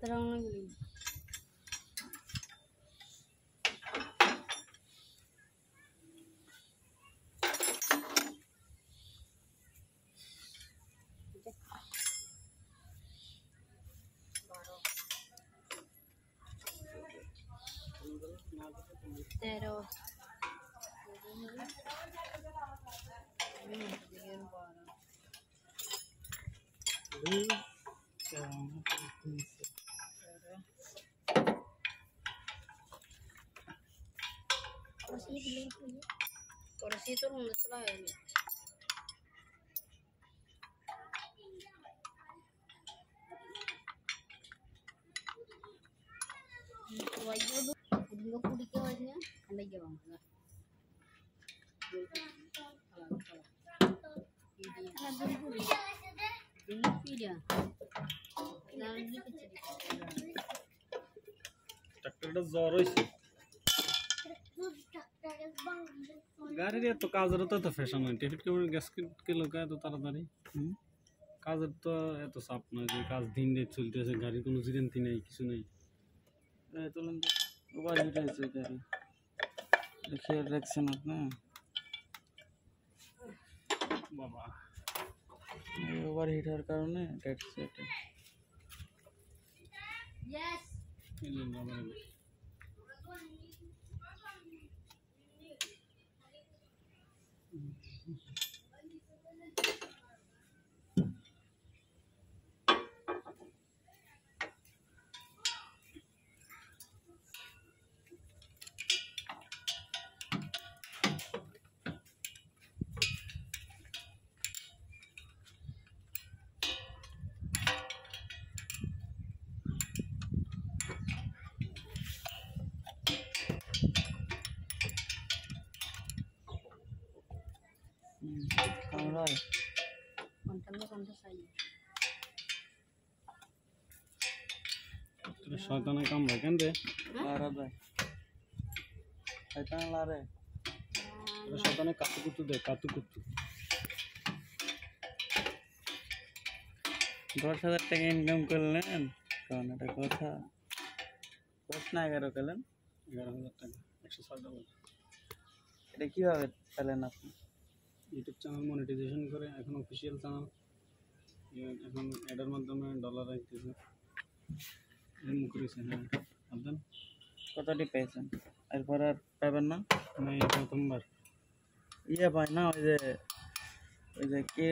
terang lagi. Terus kursi itu rumus lah ini. Wajib dulu kudikawanya anda jawab lah. ট্রাক্টরটা জ্বর হয়েছে গাড়ির এত কাজের তো ফ্যাশন হয় টিকিট কেমন গ্যাস কিলো এত তাড়াতাড়ি কাজের তো এত চাপ নয় যে কাজ দিন রাত চলতেছে গাড়ির কোনো জিরেন্তি নেই কিছু নেই তুলেন ওভার হিট হয়েছে গাড়ি খেয়াল রাখছেন আপনি বাবা ওভার হিট হওয়ার কারণে এটা Yes. কামড়ায় Konten saya. শয়তানের কাম হয় কেন রে লারাবে শয়তান লারে শয়তানের কাতুকুতু দে কাতুকুতু 10,000 টাকা ইনকাম করলেন কোন এটা কথা 10 না 11 করলেন 11,000 টাকা 106 টাকা এটা কিভাবে পেলেন আপনি ইউটিউব চ্যানেল মনিটাইজেশন করে এখন অফিসিয়াল চ্যানেল এখন এডের মাধ্যমে ডলার আসতেছে এমন করেছে হ্যাঁ আপনার কতটি পেয়েছেন এরপর আর পাবেন না আমি প্রথমবার ইয়ে পাই না ওই যে কে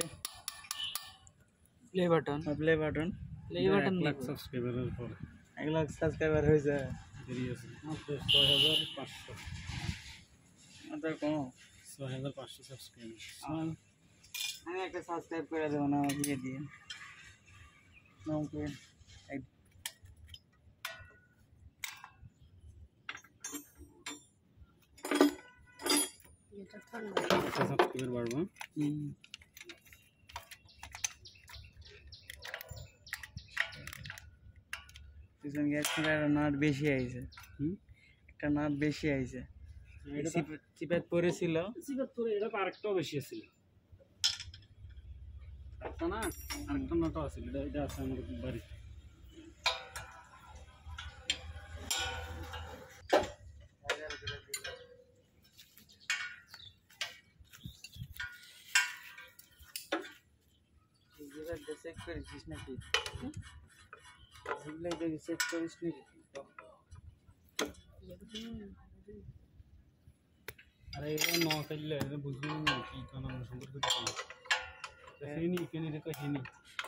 play button play button 1 lakh সাবস্ক্রাইবারের পর 1 লাখ সাবস্ক্রাইবার হয়েছে বেরিয়েছে মাত্র 6,500 মাত্র কম 6,500 সাবস্ক্রাইবার আমি একটা সাবস্ক্রাইব করে দেবো না আমাকে দিয়ে নাম সাবস্ক্রাইবার বাড়বে পিছন গ্যাস নাট বেশি আইছে একটা নাট বেশি আইছে চিপাত পড়েছিল চিপাত পরে এটা আরেকটাও বেশি ছিল একটা না আরেকটা নাটও আছে এটা আছে আমার বাড়িতে চেক করেছিস নাকি সেগুলো চেক করিস নাকি আরে এটা ন ফেললে এটা বুঝবি না কি কোন সম্পর্ক হেনি কেনি রেখো হেনি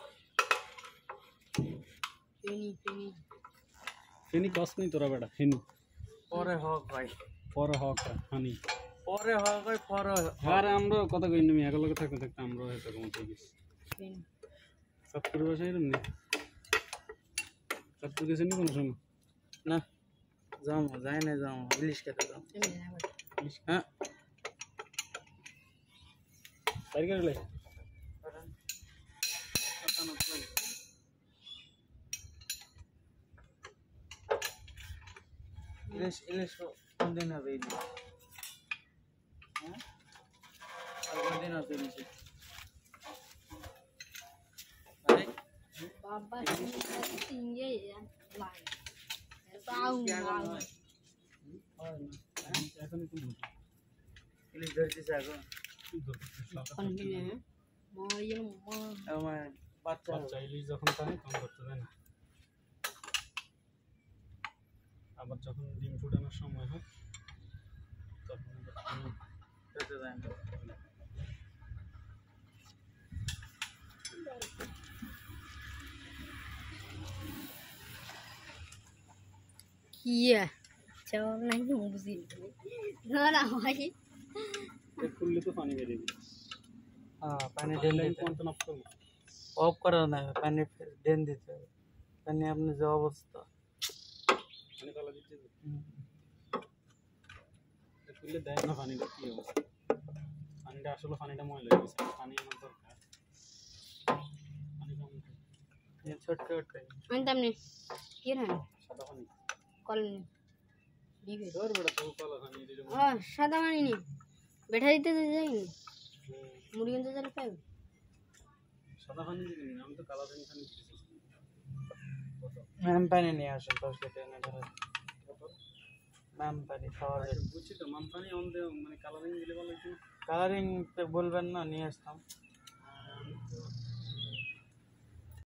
হেনি কষ্ট নেই তোরা বেটা হেনি পরে হোক ভাই পরে হক হানি পরে হোক ভাই পরে আরে আমরা কথা কই না আমি একলগে থাকতে থাকতে আমরা হয়তো কমতে গেছি সব করে বসে এরকম সব তো গেছেন কোনো সময় না যাই না ইলিশ খেতে যাও হ্যাঁ তাই করে ইলিশ কোন দিন হবে ইলিশ হ্যাঁ আর কোন দিন হবে ইলিশ Baba, ini tinggi ya. লাই তাও না হয় না এখনই তো বুঝি ইলিশ ধরতেছে এখন কি ধরতে কনফিডেন্ট মারিয়ে মা আমার বাচ্চা বাচ্চা ইলিশ যখন থাকে তখন ধরতে দেয় না আবার যখন ডিম ফুটানোর সময় হয় তখন ধরতে যায় না। কি চল নাই বুঝি না না ভাই খুললে তো পানি বেরিয়ে যাবে হ্যাঁ পানি ডেন দিতে কোন তো নষ্ট করবো অফ করা না পানি ডেন দিতে হবে পানি আপনার যে অবস্থা পানি তলা দিতে হবে খুললে দেয় না পানিটা কি অবস্থা পানিটা আসলে পানিটা ময়লা হয়ে গেছে পানি আমার দরকার পানি কম ছোট্ট ছোট্ট আনতাম নে কি না সাদা পানি কল দিবে ধর বেটা তো কলা পানি দিলে সাদা মানি নি বেঠা দিতে যাইনি মুড়ি কিনতে চলে পাই সাদা পানি দিবি না আমি তো কালা পানি পানি দিতেছি ম্যাম পানি নিয়ে আসুন 10 লিটার এনে ধরে ম্যাম পানি খাওয়া যায় বুঝছি তো মান পানি মানে কালারিং দিলে ভালো হতো কালারিং বলবেন না নিয়ে আসতাম